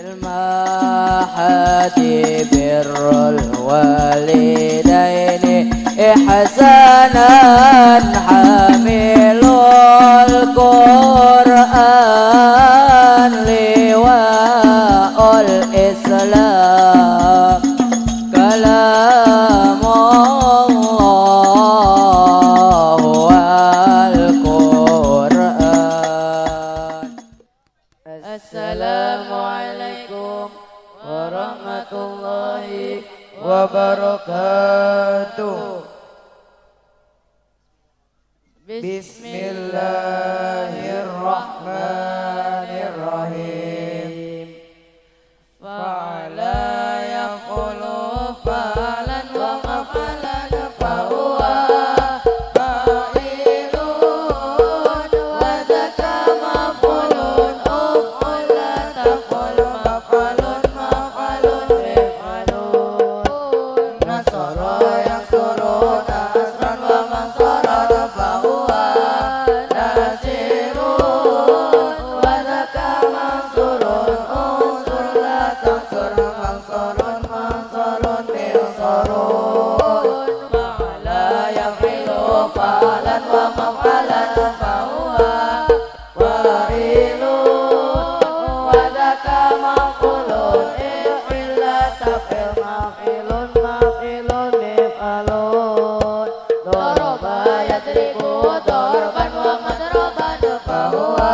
المحادي بر الوالدين إحسانا حامل القرآن لواء الإسلام كلام الله والقرآن. السلام عليكم ورحمة الله وبركاته. Bismillahirrahmanirrahim. Fa'ala yaqulu fa'alan wa maf'alan fahuwa fa'ilun wa dzaka maf'ulun uf'ula taf'ul maf'alun maf'alun if'alun nasara yaksuruna asran wa masaran fahuwa nasirun wa dzaka mansurun unsur la tansur mansurun mansurun bi'usarun fa'ala yafilu fa'alan wa maf'alan fahuwa fa'ilun wa dzaka maf'ulun if'ila taf'il maf'ilun maf'ilun if'alun daraba yadribu darban wa madroban fahuwa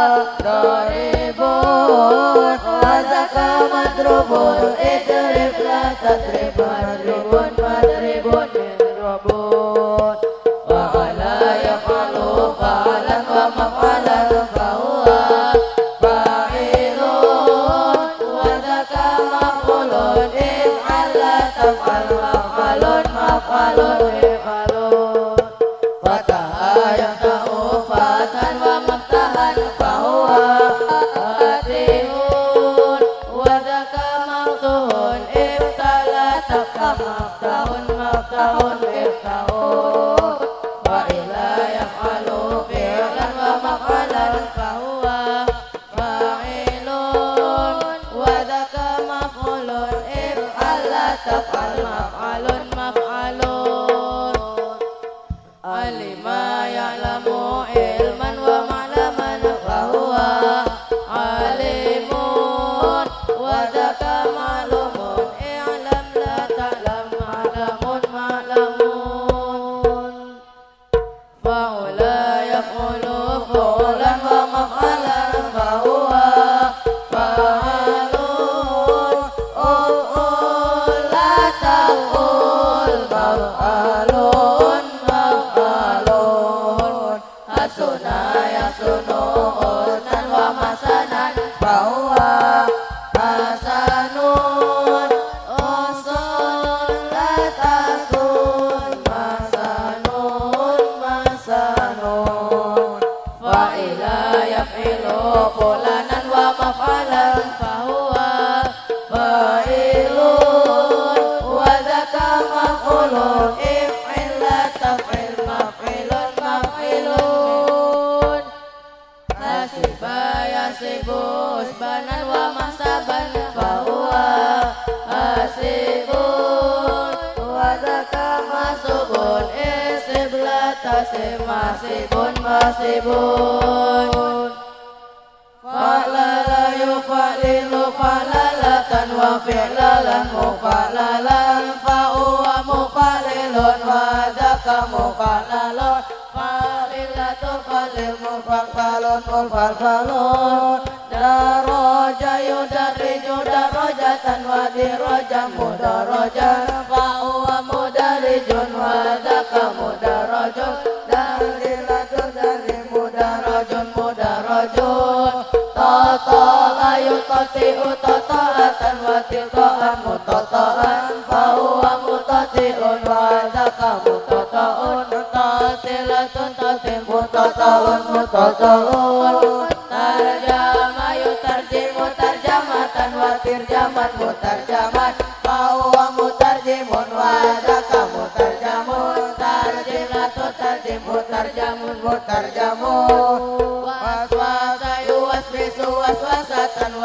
daribun wa dzaka madrubun idrib la tadrib madribun madribun idribun fa'ala yaf'alu fa'alan wa maf'alan fahuwa fa'ilun wa dzaka maf'ulun if'ala taf'al maf'alun maf'alun if'alun fataha yafta'u fatan wa maftahan fahuwa fatihun wa dzaka maftuhun iftala taf'al maftahun maftahun iftahun wa ila yaf'alu fi'lan wa maf'alan fahuwa fa'ilun wa dzaka maf'ulun if'ala taf'al maf'alun maf'alun alima ya'lamu ilman wa ma'laman fahuwa alimun wa dzaka ma'lumun i'lam la ta'lam ma'lamun ma'lamun fa'ula yaf'ulu fu'lan wa maf'alan fahuwa fa'alun la taqul maf'alun maf'alun hasuna yasunu usnan wa masanan fahuwa hasanun usun la tasun masanun masanun fa'ila yaf'ilu fulanan wa maf'alan fahuwa fa'ilun wa dzaka maf'ulun if'il la taf'il maf'ilun maf'ilun hasiba yasibu usbanan wa masaban fahuwa hasibun wa dzaka masubun isib la tasib masibun masibun fa'lala yufa'lilu fa'lalatan wa fi'lalan mufa'lalan fa'uwa mufa'lilun wa dzaka mufa'lalun fa'lilatun fa'lil mufa'lalun mufa'lalun daraja yudarriju darajatan wa diraja mudarajan fa'uwa mudarijun wa dzaka mudarajun darilatun dari mudarajun mudarajun tata layu tati'u tata'atan wa tilta'an mutata'an fahuwa mutati'un wa dzaka mutata'un tatilatun tatil mutata'un mutata'un tarjama yutarjimu tarjamatan wa tirjaman mutarjaman fahuwa mutarjimun wa dzaka mutarjamun tarjilatun tarjimu tarjamun mutarjamun waswasa yuwaswisu waswasatan wa wiswa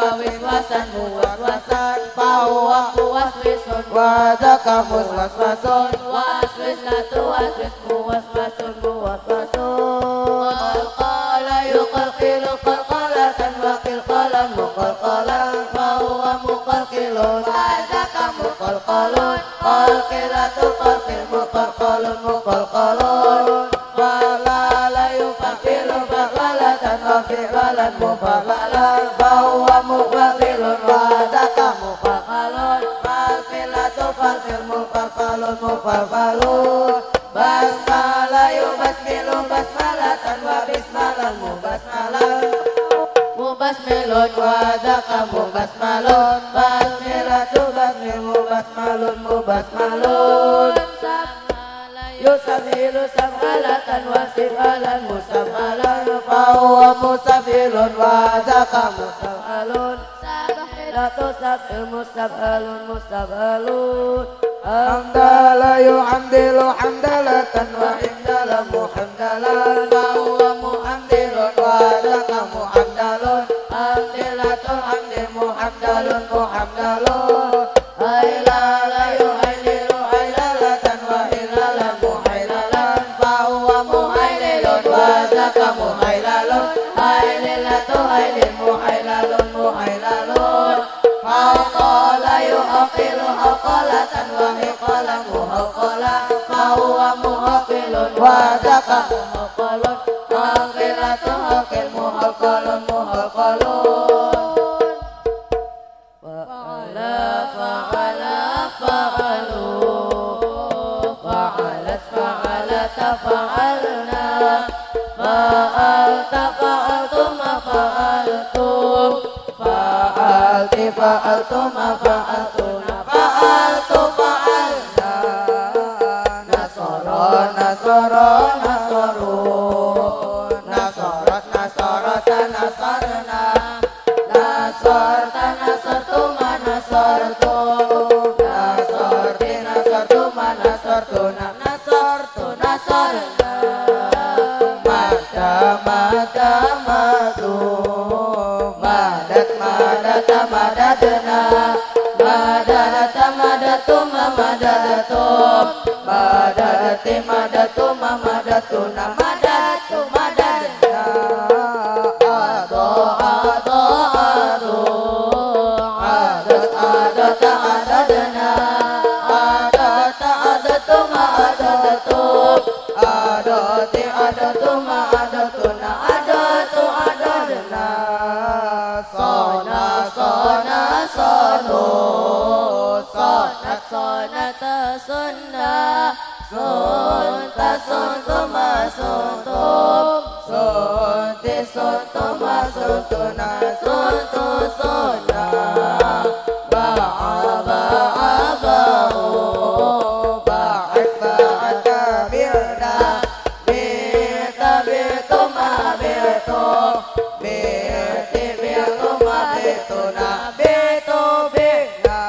waswasan muwaswasan fahuwa muwaswisun wadaka muswaswasun waswis latu waswis muwaswasun muwaswasun qala yuqalqilu qalqalatan wa qilqalan muqalqalan fahuwa muqalqilun wadaka muqalqalun qalqilatu qalqil muqalqalun muqalqalun fala la yufaqilu faqalatan wa fi'alan mufaqalan fahuwa muqalqilun wadaka muqalqalun falqilatu falqil muqalqalun muqalqalun basmala yubasmilu basmalatan wa bismalan mubasmalan mubasmilun wadaka mubasmalun basmilatu basmil mubasmalun mubasmalun yusabilu samhalatan wa sifalan musammalan fahuwa musafilun wadaka musafalun sabahilatu safil musafalun musafalun hamdala yuhamdilu hamdalatan wa hamdalan muhamdalan fahuwa muhamdilun wadaka muhamdalun hamdilatu hamdil muhamdalun muhamdalun hailala yuhaililu hailalatan wa hilalan muhailalan fahuwa muhaililun wadaka muhailalun haililatu hailil muhailalun muhailalun haqala yuhaqilu haqalatan wa hiqalan muhaqalan fahuwa muhaqilun wadaka muhaqalun haqilatu haqil muhaqalun muhaqalun fa'ala fa'ala fa'alu fa'alat fa'alata fa'alna fa'alta fa'altuma fa'altum fa'alti fa'altuma fa'altuna fa'altu fa'alna nasara nasara nasaru nasarat nasarata nasarna nasarta nasartuma nasartum nasarti nasartuma nasartuna nasartu nasarna mada mada madu madat madata madadna madadata madatuma madadatum madadati madatuma madatuna madatu madadna ado ado ado adat adata adadna adata adatuma adadatum adati adatuma adatuna adatu adadna sona sona sono sonat sonata sonna sonta sontuma sontum sonti sontuma sontuna sontu sona ba'a ba'a ba'u ba'at ba'at kabirna bita bituma bitum biti bituma bituna bitu bina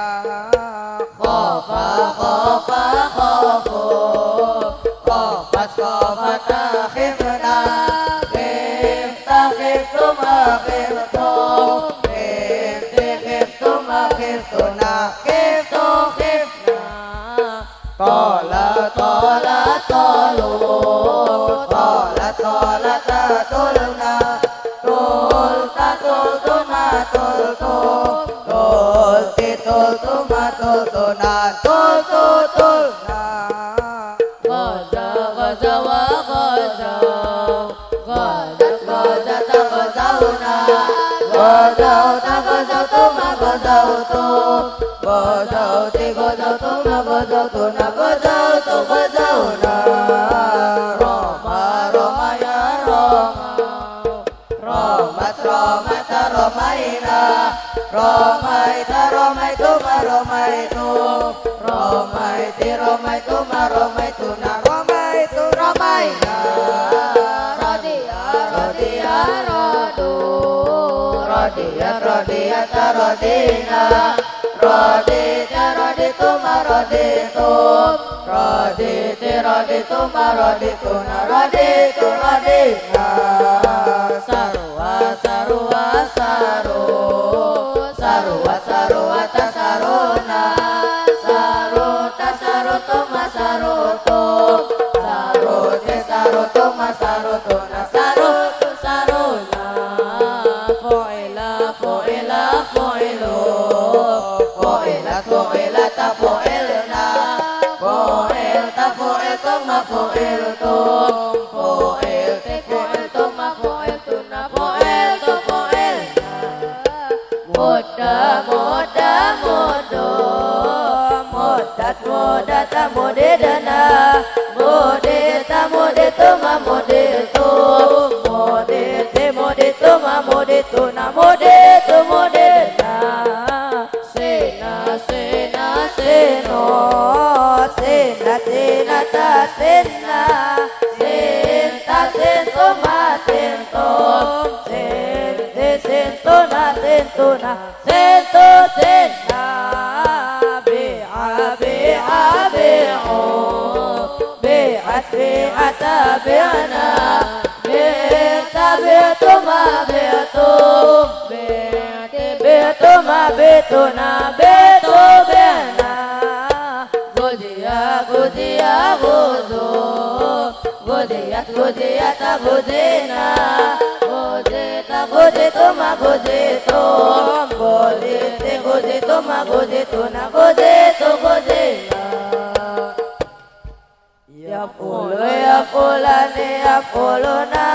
khofa khofa khofu khofat khofat akhifna khifta khiftuma khiftum khifti khiftuma khiftuna khiftu khifna tola tola tolu tola tola tatulna tulta tultuna tultum tulti tultuma tultuna tultu tulna ghaza ghaza wa ghazaw ghazat ghazata ghazawna ghazawta ghazawtuma ghazawtum ghazawti ghazawtuma ghazawtuna ghazawtu ghazawna roma roma ya roma romat romata romaina romaita romaituma romaitum romaiti romaituma romaituna romaitu romaina rodia rodia rodu rodia rodiata rodina rodita rodituma roditum roditi rodituma rodituna roditu rodina sarwa sarwa saru fu'ilu fu'ilat fu'ilata fu'ilna fu'ilta fu'iltum fu'iltum fu'ilti fu'iltum fu'iltuna fu'iltum fu'ilna muda muda mudo mudat mudata mudidana mudita mudituma muditum muditi mudituma mudituna muditu mudidana sina sina sino sina sina ta sina sinta sintuma sintum sinti sintuna sintuna sintu sinna bi'a bi'a bi'u bi'at bi'ata bi'na bi'ta bi'tuma bi'tum bi'ti bi'tuma bi'tuna bi'tu bi'na gudiya gudiya gudu gudiyat gudiyata gudina gudita gudituma guditum guditi gudituma gudituna guditu gudina ya pulu ya pulani ya puluna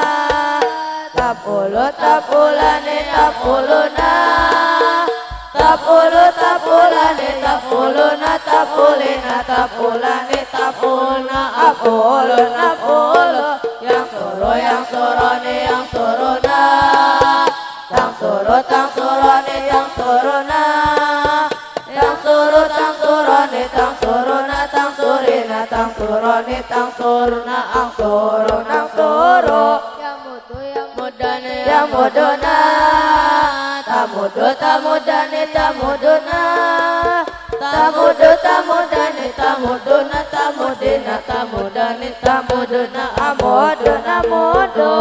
tapulu tapulani tapuluna tapulu tapulani tapuluna tapulina tapulani tapulna apulun apulu yang soroni yang sorona tang soroni yang sorona yang soroni tang sorona tang surina tang soroni tang sorna ang sorona ang soro yang mudu yang mudane yang mudona tamudu tamudane tamuduna tamudu tamudane tamuduna tamudina tamudane tamuduna amuduna mudu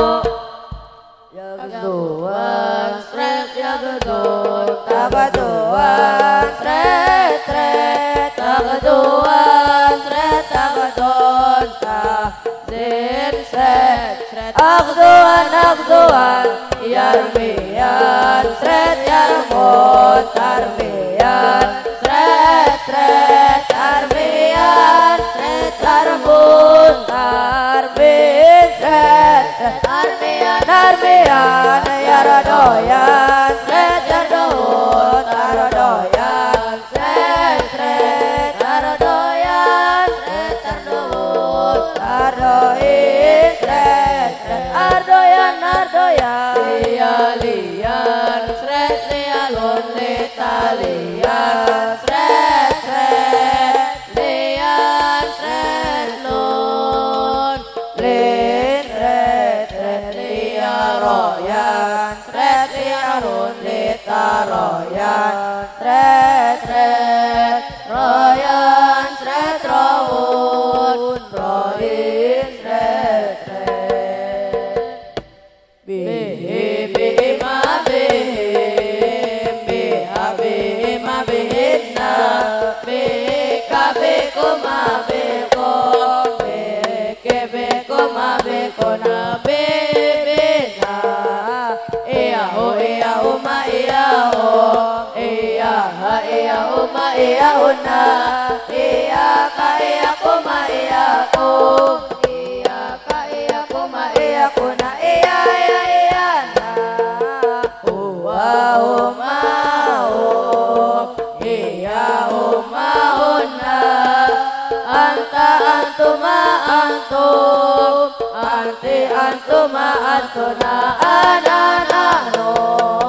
Yagduan sret yagduan tagaduan sret sret tagaduan sret tagaduan ta zin sret sret agduan agduan yarmiyan sret yarmon tarmiyan sret sret tarmiyan sret tarmon tarmin sret sret tarmiyan tarmiyan yaradoyan sret yardoon taradoyan sret sret taradoyan sret tardoon tardoin sret sret ardoyan ardoyan lialian sret lialon litalian sret sret lian sret lon lin sret sret liaroyan sret liarun litaroyan sret sret royan sret rawun roin sret sret bihi bihi ma bihim biha bihi ma bihinna bika biku ma biku bike biku ma bikuna bibina iyahu iyahu ma iyahu iyaha iyahu ma iyahuna iyaka iyaku ma iyakum iyaka iyaku ma iyakuna iyaya iyana huwa huma hum iyahu ma hunna anta antuma antum anti antuma antuna ana nahnu